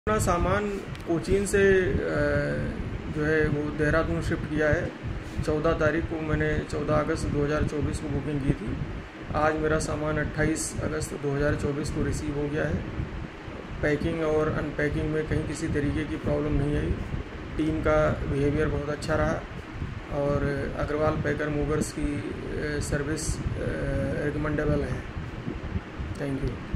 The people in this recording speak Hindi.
अपना सामान कोचीन से जो है वो देहरादून शिफ्ट किया है। 14 तारीख को मैंने 14 अगस्त 2024 को बुकिंग की थी। आज मेरा सामान 28 अगस्त 2024 को रिसीव हो गया है। पैकिंग और अनपैकिंग में कहीं किसी तरीके की प्रॉब्लम नहीं आई। टीम का बिहेवियर बहुत अच्छा रहा और अग्रवाल पैकर मूवर्स की सर्विस रिकमेंडेबल है। Thank you.